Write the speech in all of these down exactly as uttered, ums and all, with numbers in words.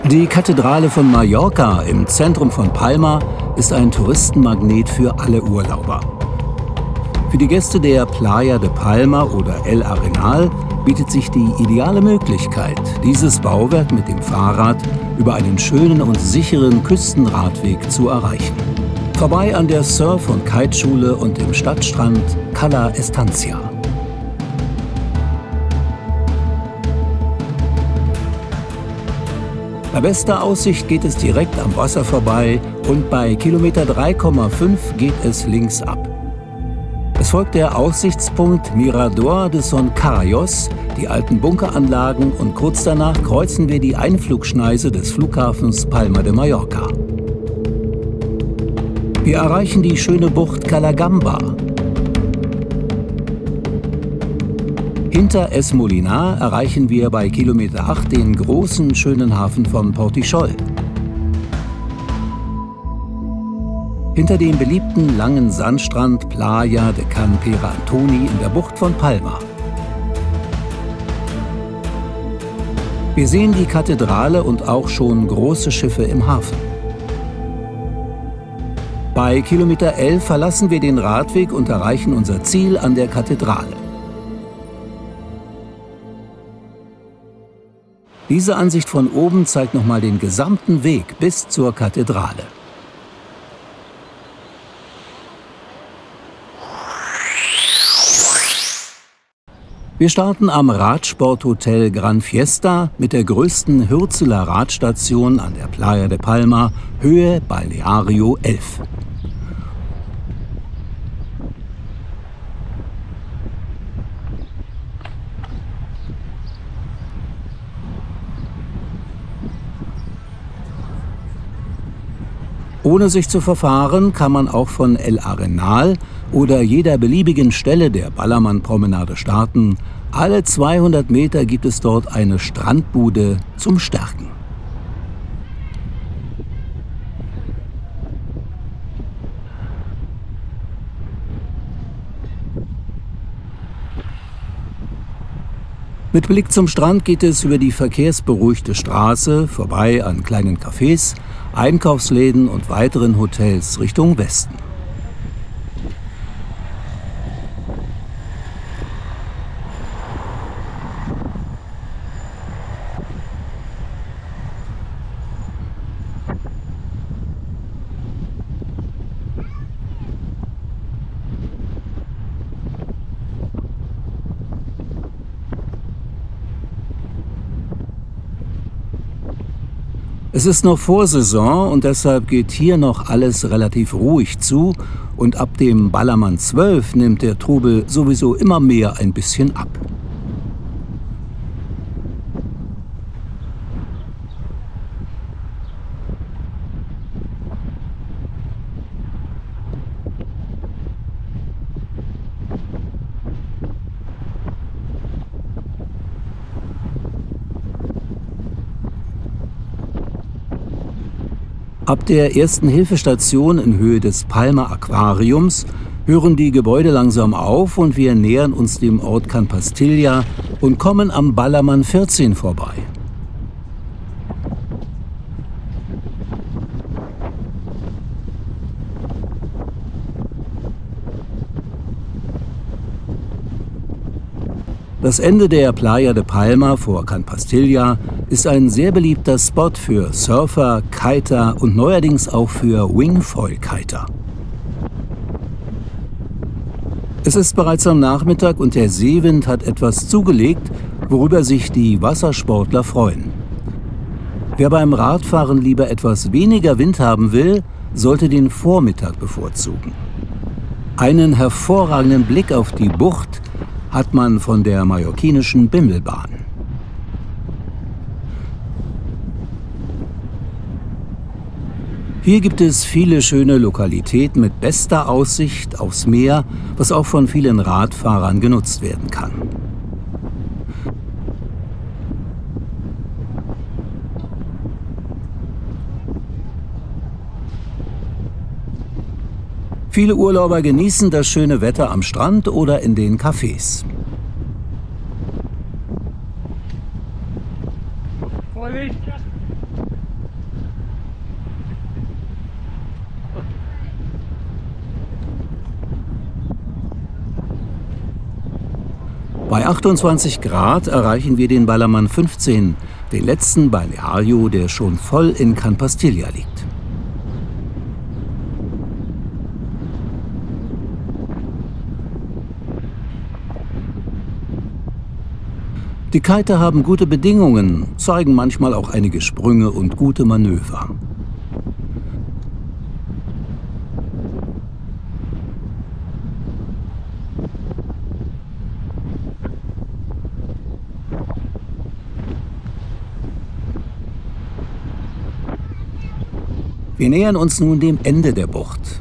Die Kathedrale von Mallorca im Zentrum von Palma ist ein Touristenmagnet für alle Urlauber. Für die Gäste der Playa de Palma oder El Arenal bietet sich die ideale Möglichkeit, dieses Bauwerk mit dem Fahrrad über einen schönen und sicheren Küstenradweg zu erreichen. Vorbei an der Surf- und Kiteschule und dem Stadtstrand Cala Estancia. Bei bester Aussicht geht es direkt am Wasser vorbei und bei Kilometer drei Komma fünf geht es links ab. Es folgt der Aussichtspunkt Mirador de Son Carayos, die alten Bunkeranlagen und kurz danach kreuzen wir die Einflugschneise des Flughafens Palma de Mallorca. Wir erreichen die schöne Bucht Cala Gamba. Hinter Es Molinar erreichen wir bei Kilometer acht den großen, schönen Hafen von Portichol. Hinter dem beliebten langen Sandstrand Playa de Can Pere Antoni in der Bucht von Palma. Wir sehen die Kathedrale und auch schon große Schiffe im Hafen. Bei Kilometer elf verlassen wir den Radweg und erreichen unser Ziel an der Kathedrale. Diese Ansicht von oben zeigt nochmal den gesamten Weg bis zur Kathedrale. Wir starten am Radsporthotel Gran Fiesta mit der größten Hürzeler Radstation an der Playa de Palma, Höhe Balneario elf. Ohne sich zu verfahren, kann man auch von El Arenal oder jeder beliebigen Stelle der Ballermann-Promenade starten. Alle zweihundert Meter gibt es dort eine Strandbude zum Stärken. Mit Blick zum Strand geht es über die verkehrsberuhigte Straße, vorbei an kleinen Cafés, Einkaufsläden und weiteren Hotels Richtung Westen. Es ist noch Vorsaison und deshalb geht hier noch alles relativ ruhig zu und ab dem Ballermann zwölf nimmt der Trubel sowieso immer mehr ein bisschen ab. Ab der ersten Hilfestation in Höhe des Palma Aquariums hören die Gebäude langsam auf und wir nähern uns dem Ort Can Pastilla und kommen am Ballermann vierzehn vorbei. Das Ende der Playa de Palma vor Can Pastilla ist ein sehr beliebter Spot für Surfer, Kiter und neuerdings auch für Wingfoil-Kiter. Es ist bereits am Nachmittag und der Seewind hat etwas zugelegt, worüber sich die Wassersportler freuen. Wer beim Radfahren lieber etwas weniger Wind haben will, sollte den Vormittag bevorzugen. Einen hervorragenden Blick auf die Bucht hat man von der mallorquinischen Bimmelbahn. Hier gibt es viele schöne Lokalitäten mit bester Aussicht aufs Meer, was auch von vielen Radfahrern genutzt werden kann. Viele Urlauber genießen das schöne Wetter am Strand oder in den Cafés. Bei achtundzwanzig Grad erreichen wir den Ballermann fünfzehn, den letzten Balneario, der schon voll in Can Pastilla liegt. Die Kiter haben gute Bedingungen, zeigen manchmal auch einige Sprünge und gute Manöver. Wir nähern uns nun dem Ende der Bucht.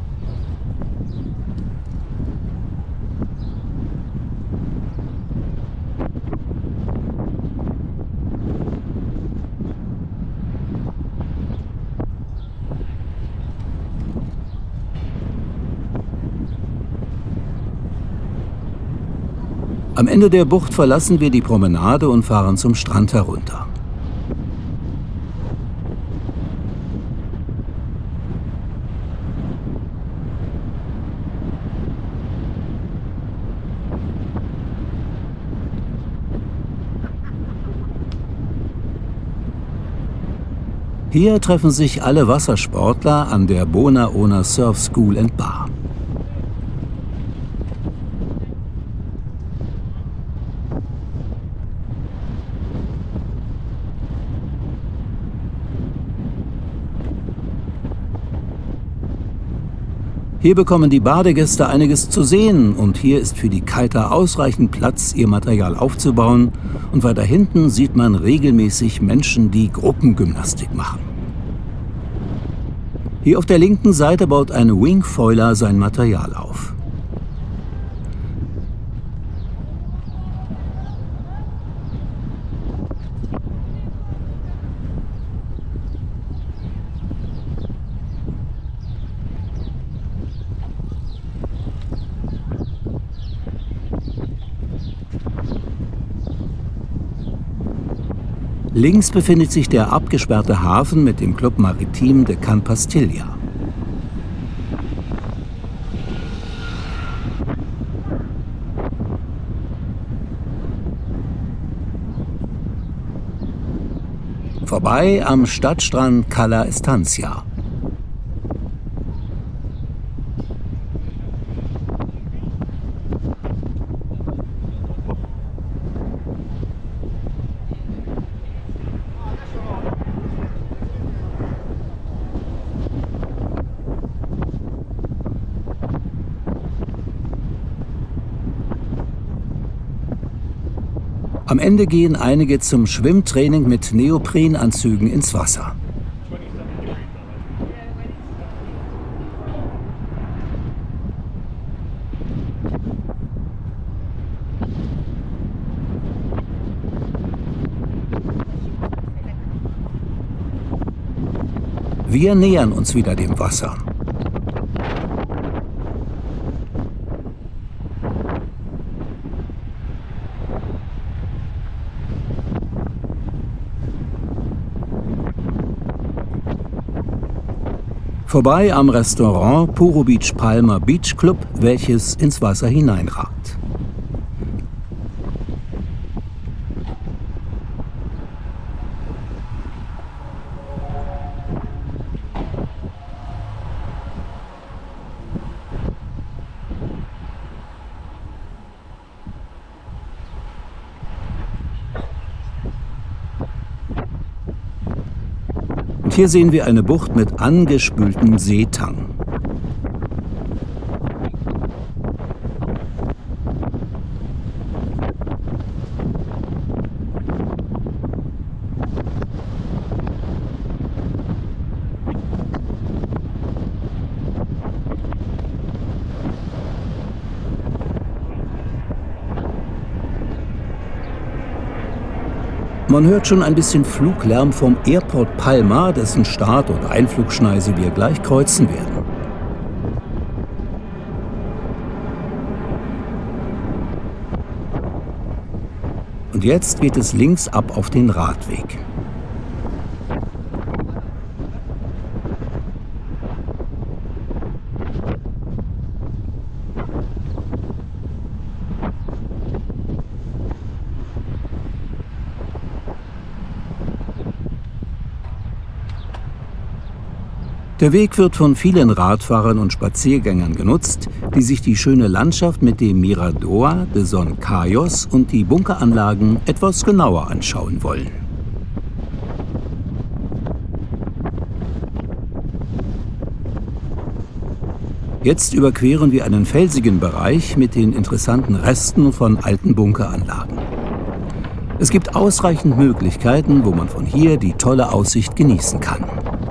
Am Ende der Bucht verlassen wir die Promenade und fahren zum Strand herunter. Hier treffen sich alle Wassersportler an der Bona Ona Surf School and Bar. Hier bekommen die Badegäste einiges zu sehen und hier ist für die Kiter ausreichend Platz, ihr Material aufzubauen. Und weiter hinten sieht man regelmäßig Menschen, die Gruppengymnastik machen. Hier auf der linken Seite baut ein Wingfoiler sein Material auf. Links befindet sich der abgesperrte Hafen mit dem Club Maritim de Can Pastilla. Vorbei am Stadtstrand Cala Estancia. Am Ende gehen einige zum Schwimmtraining mit Neoprenanzügen ins Wasser. Wir nähern uns wieder dem Wasser. Vorbei am Restaurant Puro Beach Palma Beach Club, welches ins Wasser hineinragt. Und hier sehen wir eine Bucht mit angespültem Seetang. Man hört schon ein bisschen Fluglärm vom Airport Palma, dessen Start- und Einflugschneise wir gleich kreuzen werden. Und jetzt geht es links ab auf den Radweg. Der Weg wird von vielen Radfahrern und Spaziergängern genutzt, die sich die schöne Landschaft mit dem Mirador de Son Cayos und die Bunkeranlagen etwas genauer anschauen wollen. Jetzt überqueren wir einen felsigen Bereich mit den interessanten Resten von alten Bunkeranlagen. Es gibt ausreichend Möglichkeiten, wo man von hier die tolle Aussicht genießen kann.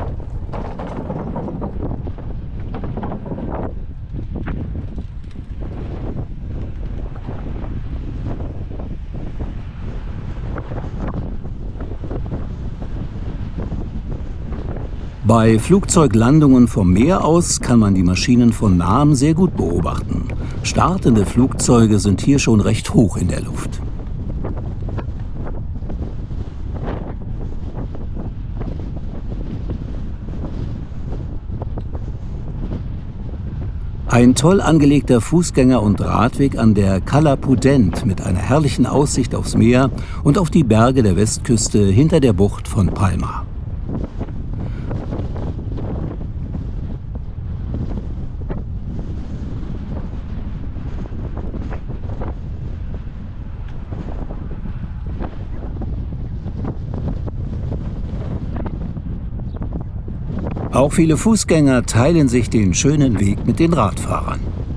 Bei Flugzeuglandungen vom Meer aus kann man die Maschinen von nahem sehr gut beobachten. Startende Flugzeuge sind hier schon recht hoch in der Luft. Ein toll angelegter Fußgänger- und Radweg an der Cala Pudent mit einer herrlichen Aussicht aufs Meer und auf die Berge der Westküste hinter der Bucht von Palma. Auch viele Fußgänger teilen sich den schönen Weg mit den Radfahrern.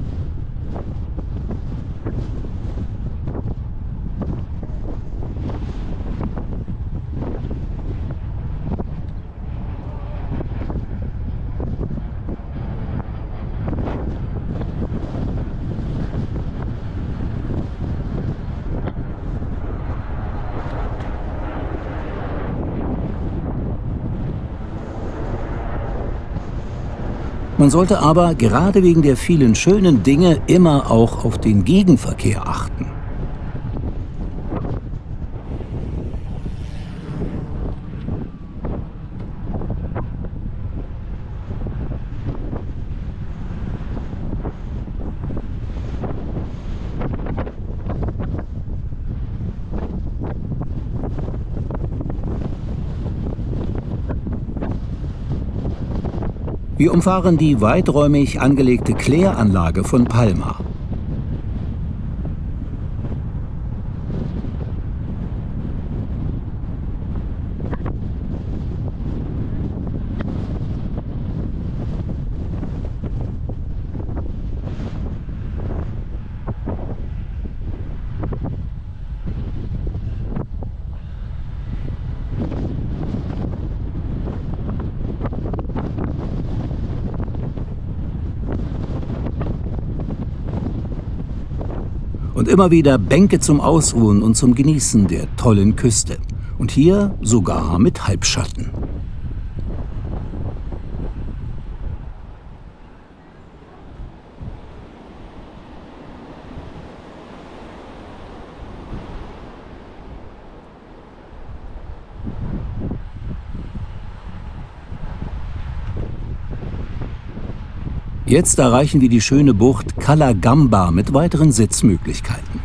Man sollte aber gerade wegen der vielen schönen Dinge immer auch auf den Gegenverkehr achten. Wir umfahren die weiträumig angelegte Kläranlage von Palma. Und immer wieder Bänke zum Ausruhen und zum Genießen der tollen Küste. Und hier sogar mit Halbschatten. Jetzt erreichen wir die schöne Bucht Cala Gamba mit weiteren Sitzmöglichkeiten.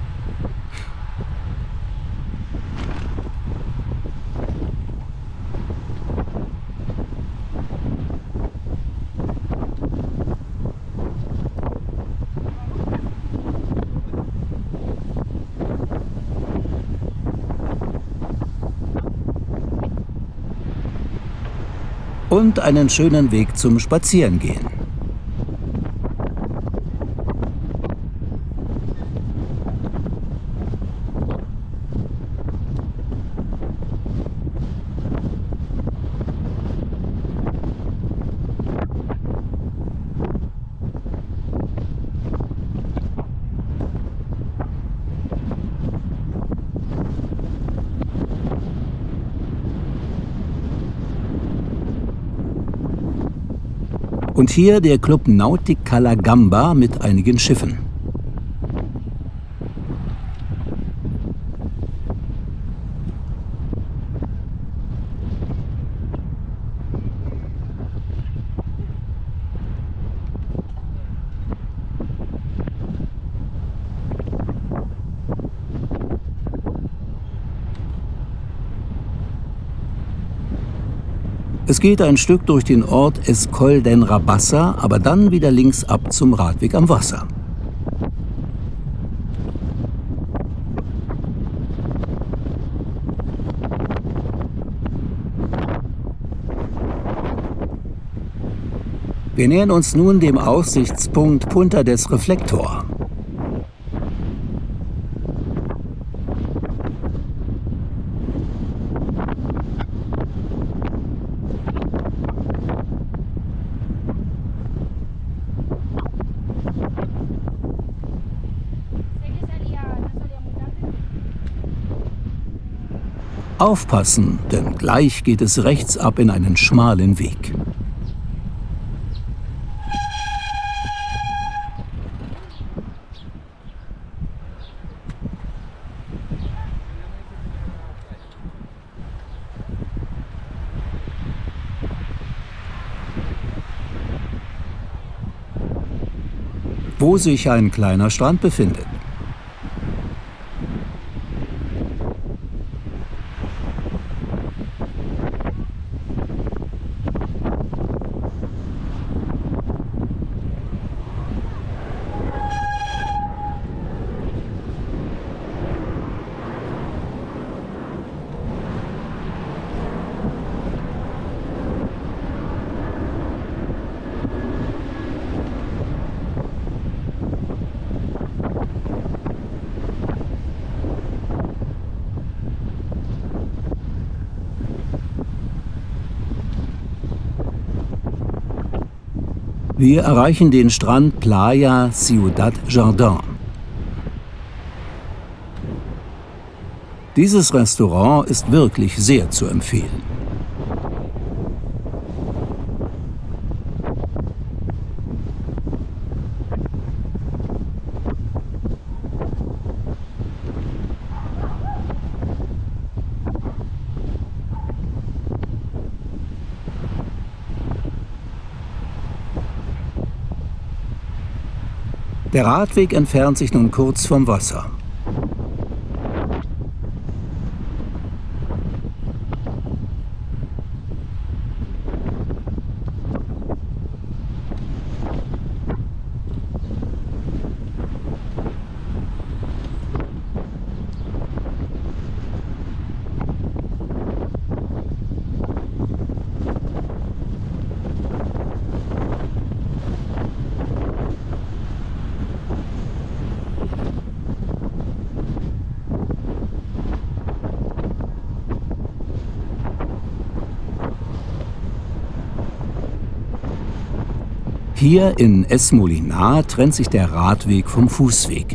Und einen schönen Weg zum Spazierengehen. Und hier der Club Nautic Cala Gamba mit einigen Schiffen. Es geht ein Stück durch den Ort Escol d'Enrabassa, aber dann wieder links ab zum Radweg am Wasser. Wir nähern uns nun dem Aussichtspunkt Punta des Reflector. Aufpassen, denn gleich geht es rechts ab in einen schmalen Weg. Wo sich ein kleiner Strand befindet. Wir erreichen den Strand Playa Ciudad Jardín. Dieses Restaurant ist wirklich sehr zu empfehlen. Der Radweg entfernt sich nun kurz vom Wasser. Hier in Es Molinar trennt sich der Radweg vom Fußweg.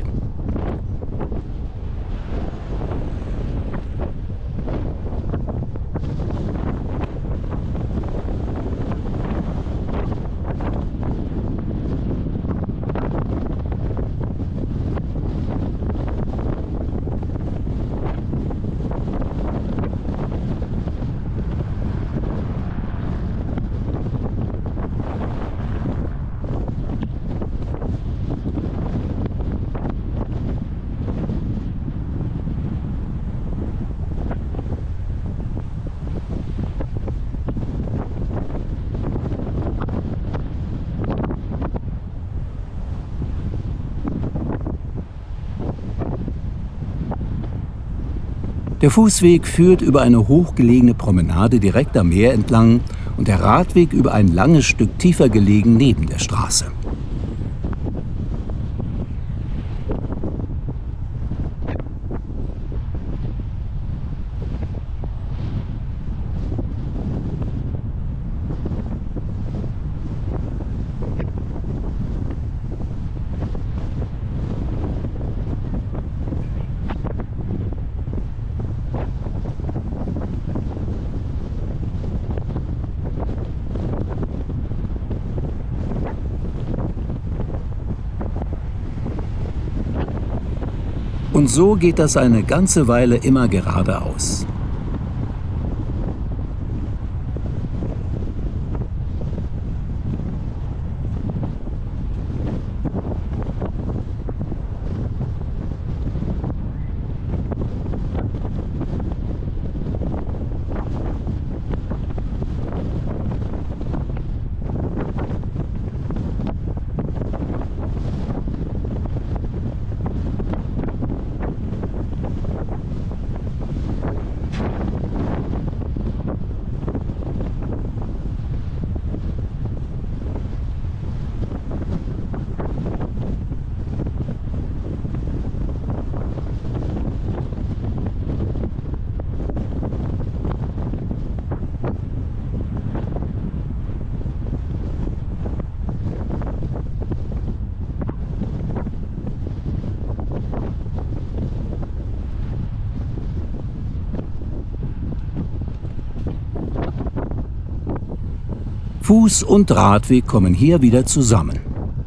Der Fußweg führt über eine hochgelegene Promenade direkt am Meer entlang und der Radweg über ein langes Stück tiefer gelegen neben der Straße. Und so geht das eine ganze Weile immer geradeaus. Fuß- und Radweg kommen hier wieder zusammen.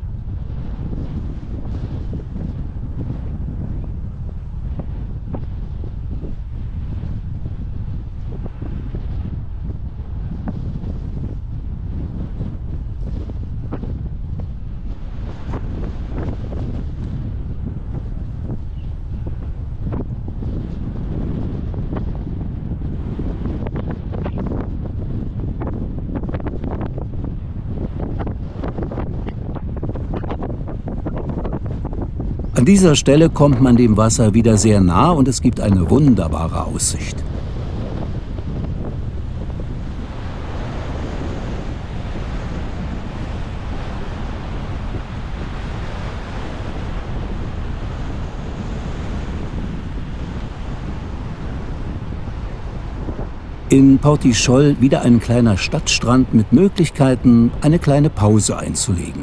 An dieser Stelle kommt man dem Wasser wieder sehr nah und es gibt eine wunderbare Aussicht. In Portichol wieder ein kleiner Stadtstrand mit Möglichkeiten, eine kleine Pause einzulegen.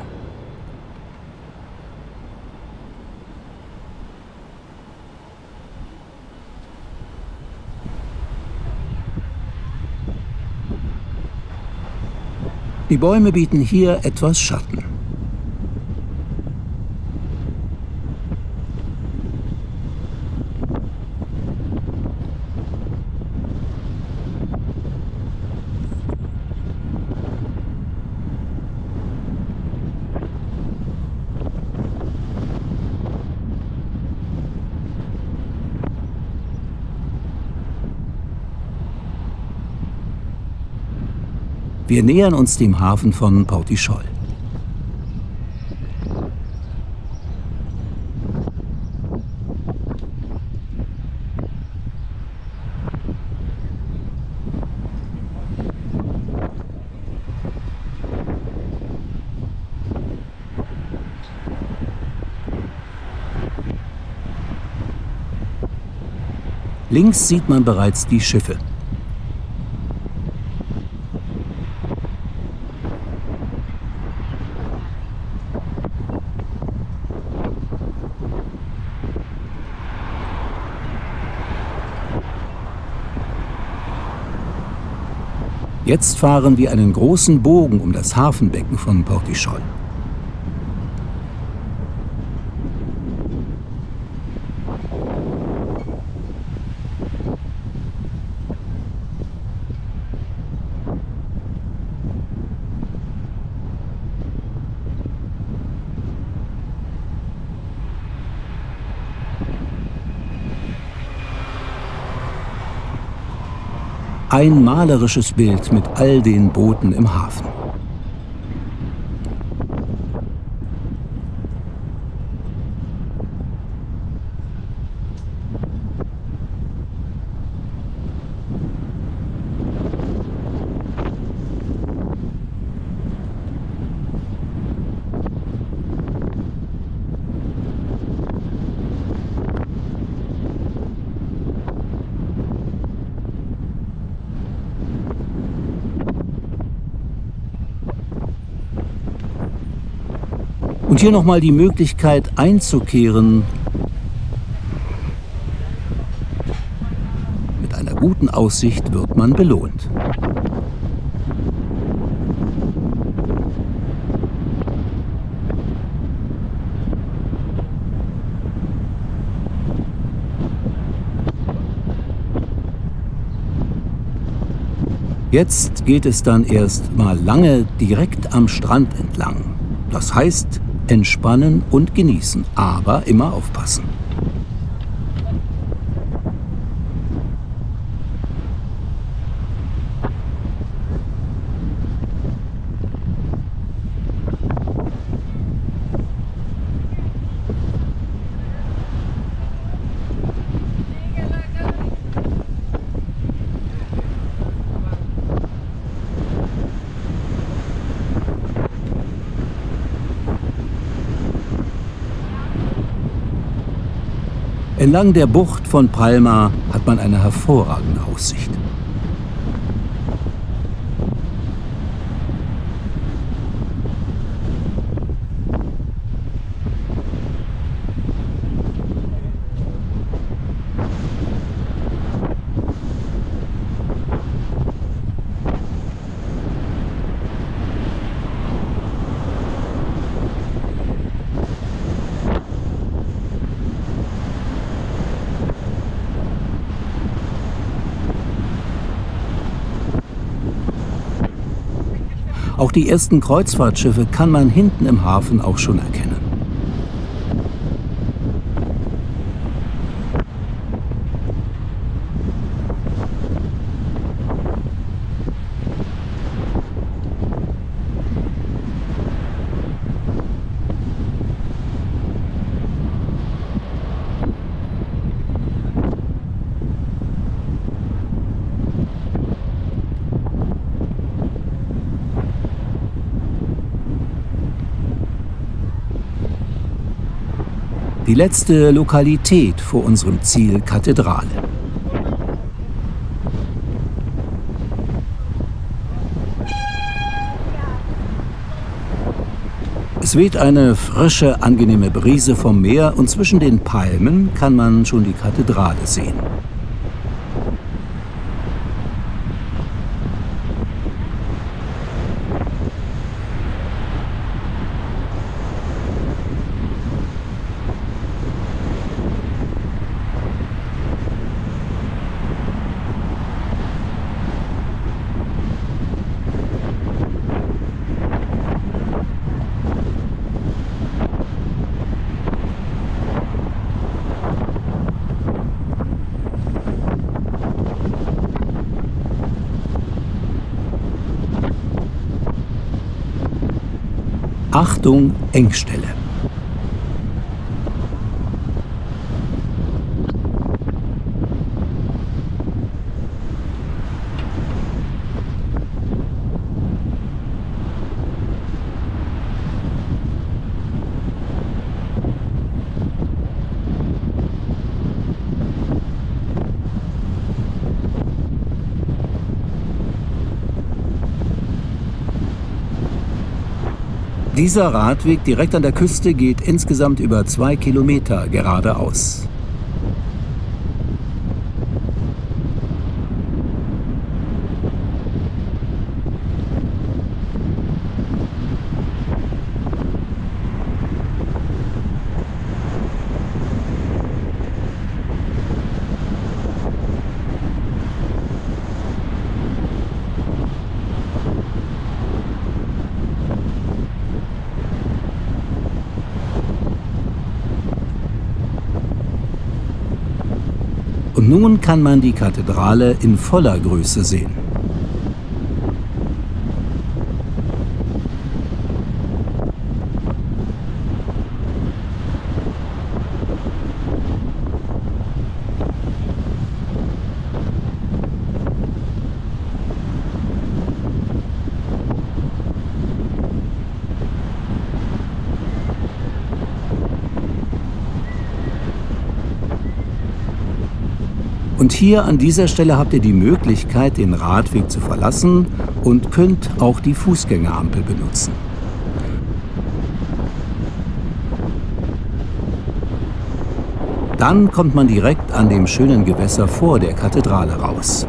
Die Bäume bieten hier etwas Schatten. Wir nähern uns dem Hafen von Portichol. Links sieht man bereits die Schiffe. Jetzt fahren wir einen großen Bogen um das Hafenbecken von Portichol. Ein malerisches Bild mit all den Booten im Hafen. Und hier nochmal die Möglichkeit einzukehren. Mit einer guten Aussicht wird man belohnt. Jetzt geht es dann erst mal lange direkt am Strand entlang. Das heißt, entspannen und genießen, aber immer aufpassen. Entlang der Bucht von Palma hat man eine hervorragende Aussicht. Auch die ersten Kreuzfahrtschiffe kann man hinten im Hafen auch schon erkennen. Die letzte Lokalität vor unserem Ziel Kathedrale. Es weht eine frische, angenehme Brise vom Meer und zwischen den Palmen kann man schon die Kathedrale sehen. Achtung, Engstelle! Dieser Radweg direkt an der Küste geht insgesamt über zwei Kilometer geradeaus. Und nun kann man die Kathedrale in voller Größe sehen. Und hier an dieser Stelle habt ihr die Möglichkeit, den Radweg zu verlassen und könnt auch die Fußgängerampel benutzen. Dann kommt man direkt an dem schönen Gewässer vor der Kathedrale raus.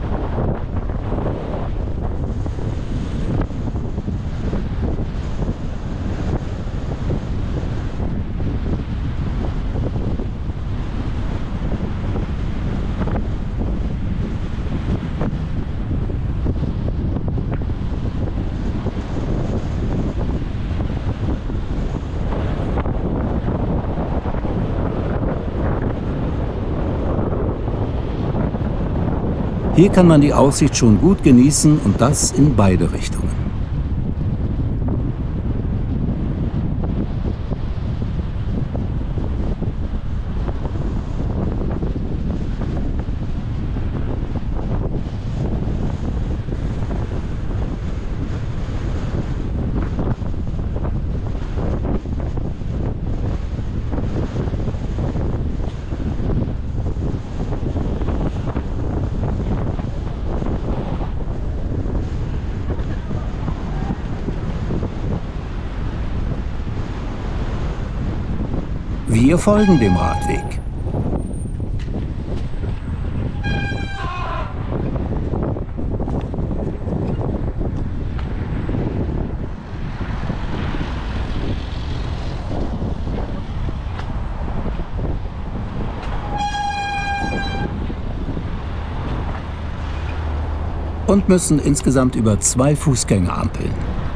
Hier kann man die Aussicht schon gut genießen und das in beide Richtungen. Wir folgen dem Radweg. Und müssen insgesamt über zwei Fußgängerampeln.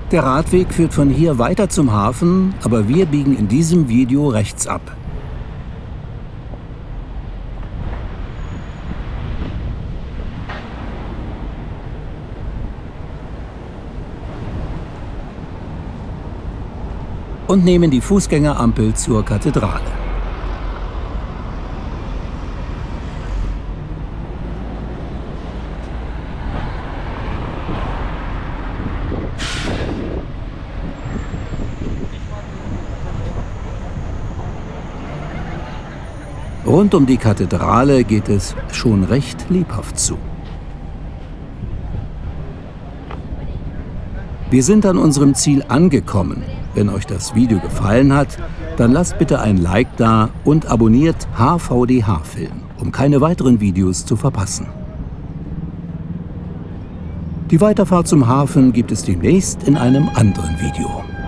Der Radweg führt von hier weiter zum Hafen, aber wir biegen in diesem Video rechts ab. Und nehmen die Fußgängerampel zur Kathedrale. Rund um die Kathedrale geht es schon recht lebhaft zu. Wir sind an unserem Ziel angekommen. Wenn euch das Video gefallen hat, dann lasst bitte ein Like da und abonniert H V D H Film, um keine weiteren Videos zu verpassen. Die Weiterfahrt zum Hafen gibt es demnächst in einem anderen Video.